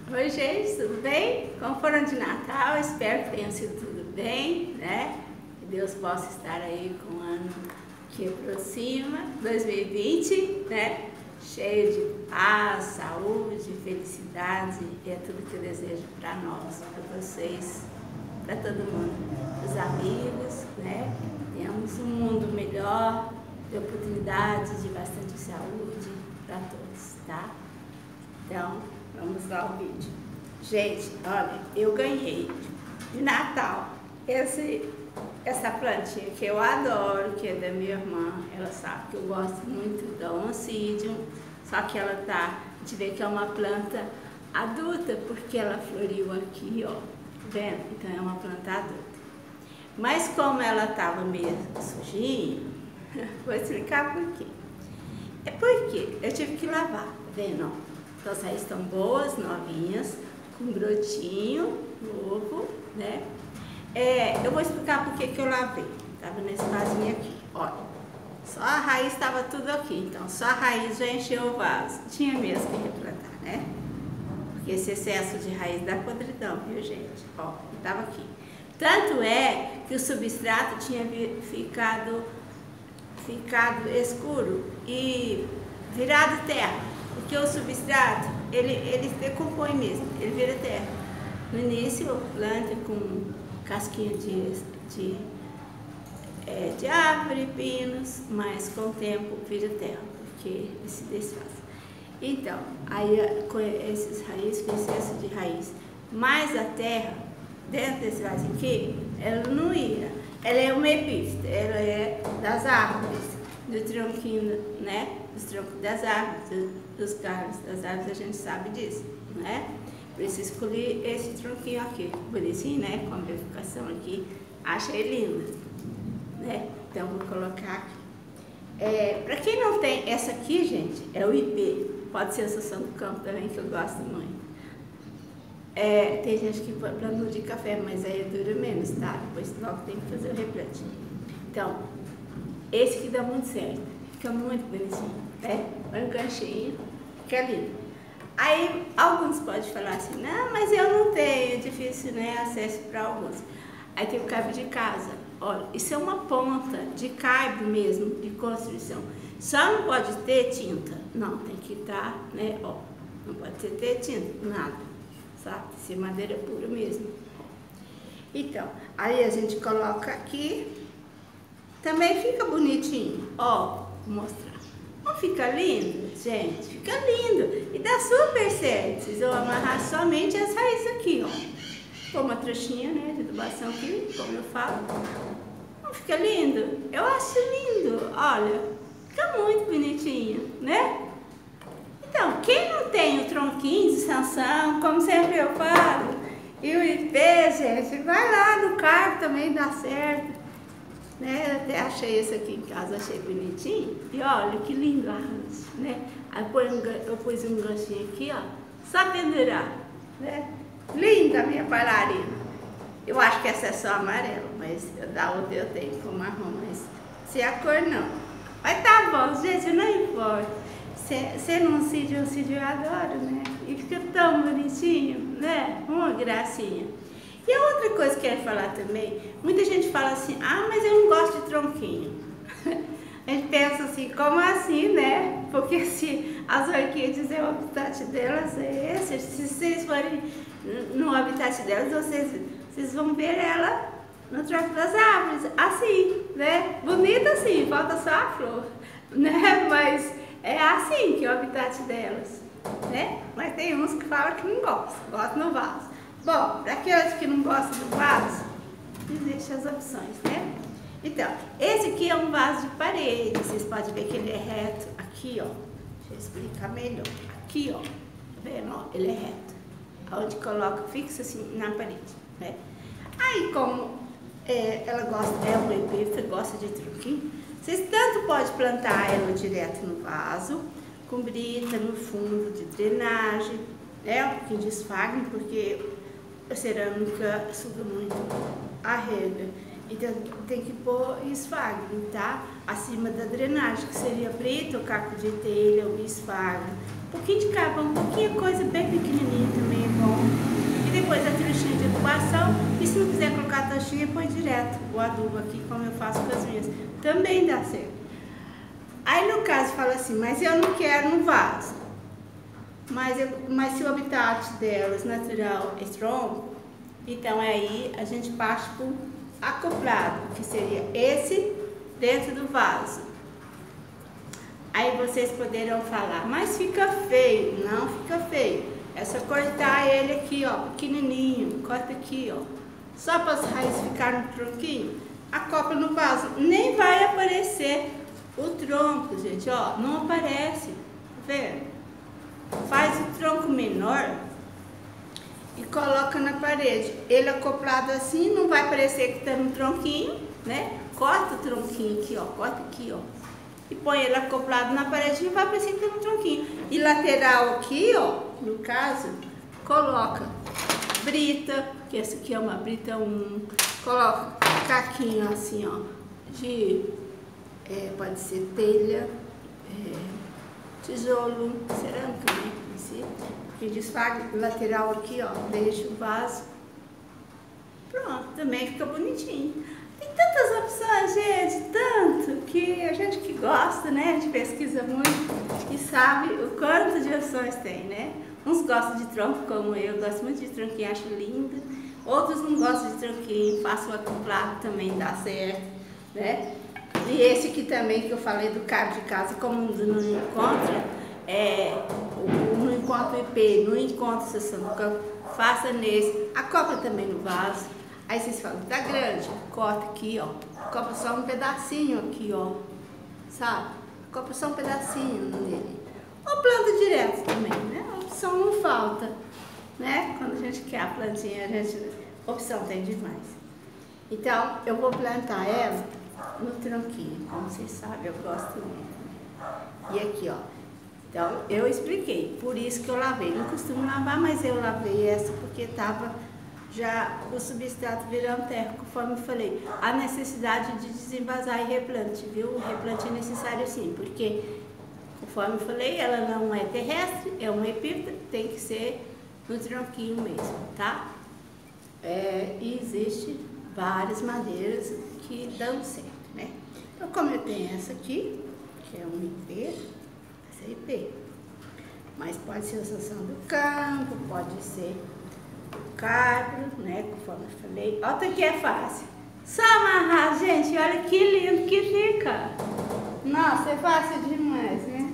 Oi, gente, tudo bem? Como foram de Natal? Espero que tenha sido tudo bem, né? Que Deus possa estar aí com o ano que aproxima, 2020, né? Cheio de paz, saúde, felicidade, e é tudo que eu desejo para nós, para vocês, para todo mundo, os amigos, né? Tenhamos um mundo melhor, de oportunidades, de bastante saúde para todos, tá? Então, vamos lá ao vídeo. Gente, olha, eu ganhei de Natal essa plantinha que eu adoro, que é da minha irmã. Ela sabe que eu gosto muito da Oncidium, só que ela tá, a gente vê que é uma planta adulta, porque ela floriu aqui, ó, tá vendo? Então é uma planta adulta. Mas como ela tava meio sujinha, vou explicar por quê. É porque eu tive que lavar, tá vendo, ó? Então as raízes estão boas, novinhas, com brotinho novo, né? Eu vou explicar por que eu lavei. Estava nesse vasinho aqui, olha. Só a raiz estava tudo aqui, então só a raiz já encheu o vaso. Tinha mesmo que replantar, né? Porque esse excesso de raiz dá podridão, viu, gente? Ó, estava aqui. Tanto é que o substrato tinha ficado escuro e virado terra. Porque o substrato, ele decompõe mesmo, ele vira terra. No início, planta com casquinha de árvore, pinos, mas com o tempo vira terra, porque ele se desfaz. Então, aí com esses raízes, com excesso de raiz, mais a terra, dentro desse vaso aqui, ela não ia. Ela é uma epífita, ela é das árvores, do tronquinho, né? Dos troncos das árvores, dos galhos das árvores, a gente sabe disso, né? Por isso escolhi esse tronquinho aqui, bonitinho, né? Com a bifurcação aqui, achei lindo, né? Então vou colocar aqui. Para quem não tem, essa aqui, gente, é o IP, pode ser a Associação do Campo também, que eu gosto muito. Tem gente que planta de café, mas aí dura menos, tá? Depois logo tem que fazer o replante. Então, esse aqui dá muito certo, fica muito bonitinho, né? Põe um ganchinho, fica lindo. Aí, alguns podem falar assim, não, mas eu não tenho, é difícil, né, acesso para alguns. Aí tem o cabo de casa, olha, isso é uma ponta de cabo mesmo, de construção. Só não pode ter tinta, não, tem que estar, né, ó, não pode ter tinta, nada, sabe? Tem que ser madeira pura mesmo. Então, aí a gente coloca aqui. Também fica bonitinho, ó, vou mostrar. Não fica lindo, gente? Fica lindo e dá super certo. Vocês vão amarrar somente as raízes aqui, ó. Pôr uma trouxinha, né, de adubação aqui, como eu falo. Não fica lindo? Eu acho lindo, olha, fica muito bonitinho, né? Então, quem não tem o tronquinho de sanção, como sempre eu falo, e o IP, gente, vai lá no carro também dá certo. Né? Eu até achei esse aqui em casa, achei bonitinho. E olha que lindo a árvore, né? Aí eu pus um ganchinho aqui, ó, só pendurar, né? Linda a minha bailarina. Eu acho que essa é só amarela, mas da outra eu tenho com marrom, mas se a cor não. Mas tá bom, gente, não importa. Você não Oncidium eu adoro, né? E fica tão bonitinho, né? Uma gracinha. E a outra coisa que eu quero falar também, muita gente fala assim, ah, mas eu não gosto de tronquinho. A gente pensa assim, como assim, né? Porque se as orquídeas, o habitat delas é esse, se vocês forem no habitat delas, vocês vão ver ela no tronco das árvores, assim, né? Bonita assim, falta só a flor, né? Mas é assim que é o habitat delas, né? Mas tem uns que falam que não gostam no vaso. Bom, para aqueles que não gostam do vaso, existem as opções, né? Então, esse aqui é um vaso de parede, vocês podem ver que ele é reto aqui, ó. Deixa eu explicar melhor. Aqui, ó, tá vendo? Ó, ele é reto. Onde coloca, fixa assim na parede, né? Aí, como ela gosta, é uma epífita, gosta de tronquinho, vocês tanto podem plantar ela direto no vaso, com brita no fundo de drenagem, né? Um pouquinho de esfagno, porque a cerâmica suga muito a rega. Então tem que pôr esfagno, tá? Acima da drenagem, que seria brita, o caco de telha, o esfagno, pouquinho de carvão, um pouquinho coisa bem pequenininha também é bom. E depois a trouxinha de adubação. E se não quiser colocar a trouxinha, põe direto o adubo aqui, como eu faço com as minhas. Também dá certo. Aí no caso fala assim, mas eu não quero no vaso. Mas se o habitat delas natural é tronco, então aí a gente parte para o acoplado, que seria esse dentro do vaso. Aí vocês poderão falar, mas fica feio. Não fica feio. É só cortar ele aqui, ó, pequenininho. Corta aqui, ó. Só para as raízes ficarem no tronquinho. Acopla no vaso. Nem vai aparecer o tronco, gente, ó. Não aparece. Tá vendo? Faz o tronco menor e coloca na parede. Ele acoplado assim, não vai parecer que está no tronquinho, né? Corta o tronquinho aqui, ó. Corta aqui, ó. E põe ele acoplado na parede e vai parecer que está no tronquinho. E lateral aqui, ó, no caso, coloca brita, que essa aqui é uma brita 1. Coloca caquinho assim, ó, de, pode ser telha, tijolo, cerâmica, né? Que desfaga lateral aqui, ó, deixa o vaso. Pronto, também fica bonitinho. Tem tantas opções, gente, tanto, que a gente que gosta, né, a gente pesquisa muito e sabe o quanto de opções tem, né? Uns gostam de tronco, como eu, gosto muito de tronquinho, acho lindo. Outros não gostam de tronquinho, faço o acoplado, também dá certo, né? E esse aqui também que eu falei do cabo de casa, como não encontra, não encontra IP, não encontra sessão do campo, faça nesse, acopla também no vaso. Aí vocês falam, tá grande, corta aqui, ó, acopla só um pedacinho aqui, ó, sabe? Acopla só um pedacinho nele. Ou planta direto também, né? A opção não falta, né? Quando a gente quer a plantinha, opção tem demais. Então, eu vou plantar ela no tronquinho, como vocês sabem, eu gosto muito. E aqui, ó. Então, eu expliquei, por isso que eu lavei. Não costumo lavar, mas eu lavei essa porque estava já o substrato virando terra, conforme eu falei. A necessidade de desenvasar e replante, viu? O replante é necessário sim, porque, conforme eu falei, ela não é terrestre, é uma epífita, tem que ser no tronquinho mesmo, tá? E existe várias madeiras que dão certo, né? Então, como eu tenho essa aqui, que é um IP, essa é IP, mas pode ser a sessão do campo, pode ser o carpo, né? Conforme eu falei. Olha que é fácil. Só amarrar, gente, olha que lindo que fica. Nossa, é fácil demais, né?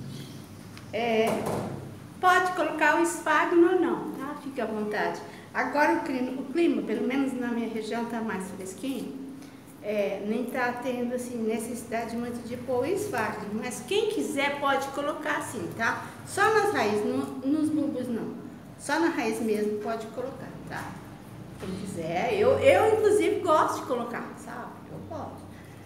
Pode colocar o esfagno ou não, tá? Fica à vontade. Agora o clima, pelo menos na minha região, tá mais fresquinho. Nem tá tendo assim necessidade muito de pôr o esfagno, mas quem quiser pode colocar sim, tá? Só nas raízes, nos bulbos não. Só na raiz mesmo pode colocar, tá? Quem quiser, eu inclusive gosto de colocar, sabe? Eu gosto.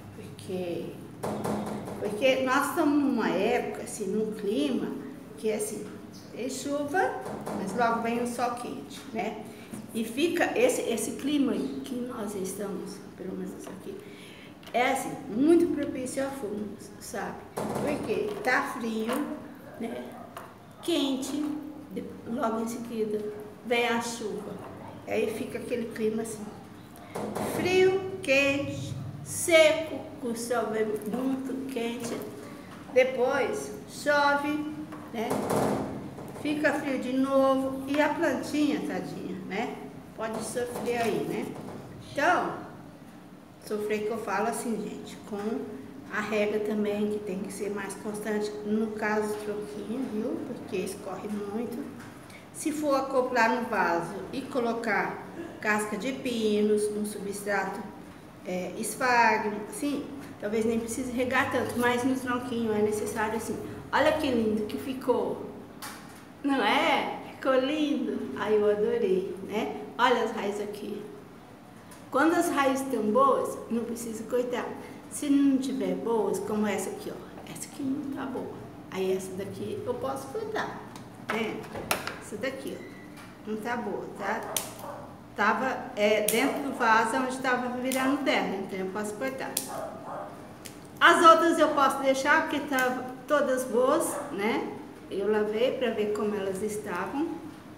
Porque nós estamos numa época, assim, num clima que é assim, tem chuva, mas logo vem o sol quente, né? E fica esse clima que nós estamos, pelo menos aqui, é assim, muito propício a fungos, sabe? Porque tá frio, né? Quente, logo em seguida vem a chuva. Aí fica aquele clima assim, frio, quente, seco, com o sol muito quente. Depois chove, né? Fica frio de novo e a plantinha, tadinha, né? Pode sofrer aí, né? Então, sofrer que eu falo assim, gente, com a rega também, que tem que ser mais constante, no caso do tronquinho, viu? Porque escorre muito. Se for acoplar no vaso e colocar casca de pinos, um substrato esfagno, assim, talvez nem precise regar tanto, mas no tronquinho é necessário assim. Olha que lindo que ficou, não é? Ficou lindo? Aí eu adorei, né? Olha as raízes aqui. Quando as raízes estão boas, não precisa cortar. Se não tiver boas, como essa aqui, ó. Essa aqui não tá boa. Aí essa daqui eu posso cortar, né? Essa daqui, ó, não tá boa, tá? Tava dentro do vaso onde estava virando terra, então eu posso cortar. As outras eu posso deixar porque estavam todas boas, né? Eu lavei para ver como elas estavam.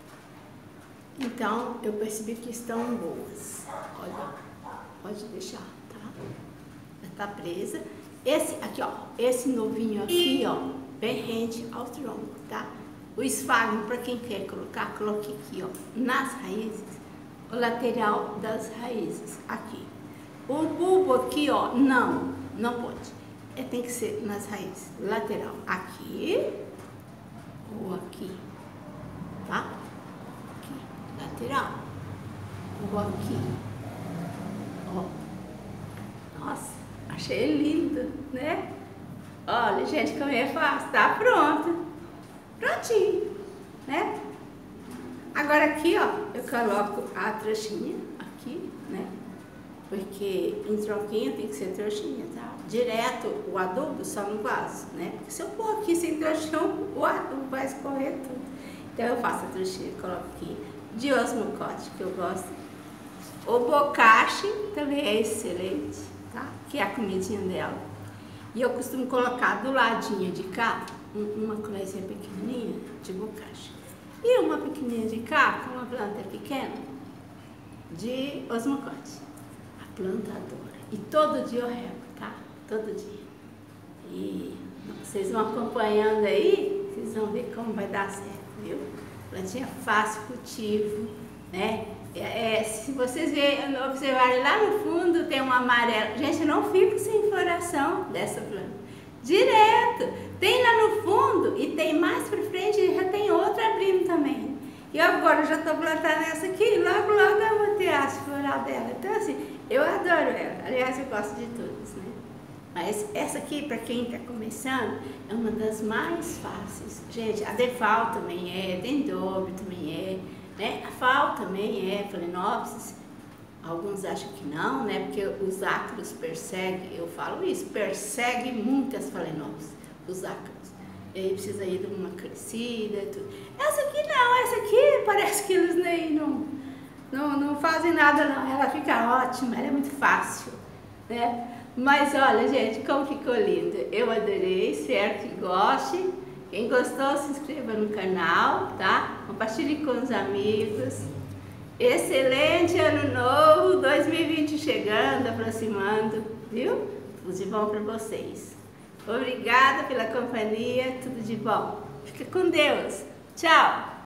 Então, eu percebi que estão boas. Olha, pode deixar, tá? Já tá presa. Esse aqui, ó, esse novinho aqui, ó, bem rente ao tronco, tá? O esfagno, para quem quer colocar, coloque aqui, ó, nas raízes, o lateral das raízes, aqui. O bulbo aqui, ó, não pode. Tem que ser nas raízes, lateral, aqui ou aqui, tá? Aqui, lateral, ou aqui, ó. Nossa, achei lindo, né? Olha, gente, como é fácil, tá pronto. Prontinho, né? Agora aqui, ó, eu coloco a trouxinha aqui, né? Porque em tronquinho tem que ser trouxinha, tá? Direto o adubo só no vaso, né? Porque se eu pôr aqui sem trouxão, o adubo vai escorrer tudo. Então eu faço a trouxinha, coloco aqui de osmocote, que eu gosto. O bocashi também é excelente, tá? Que é a comidinha dela. E eu costumo colocar do ladinho de cá uma colherzinha pequenininha de bocashi. E uma pequenininha de cá, com uma planta pequena, de osmocote. A planta adora. E todo dia eu rego, tá? Todo dia. E vocês vão acompanhando aí, vocês vão ver como vai dar certo, viu? Plantinha fácil, cultivo, né? Se vocês observarem lá no fundo, tem uma amarela. Gente, eu não fico sem floração dessa planta. Direto! Tem lá no fundo e tem mais pra frente, já tem outra abrindo também. E agora eu já tô plantando essa aqui, logo eu vou ter a floral dela. Então assim, eu adoro ela. Aliás, eu gosto de todas, né? Mas essa aqui, para quem está começando, é uma das mais fáceis. Gente, a Defal também é, Dendrobium também é, né? A Fal também é, Phalaenopsis. Alguns acham que não, né? Porque os ácaros perseguem, eu falo isso, persegue muitas Phalaenopsis, os ácaros. E aí precisa ir de uma crescida e tudo. Essa aqui não, essa aqui parece que eles nem não fazem nada não. Ela fica ótima, ela é muito fácil, né? Mas olha, gente, como ficou lindo. Eu adorei, espero que goste. Quem gostou, se inscreva no canal, tá? Compartilhe com os amigos. Excelente ano novo, 2020 chegando, aproximando, viu? Tudo de bom para vocês. Obrigada pela companhia, tudo de bom. Fica com Deus. Tchau!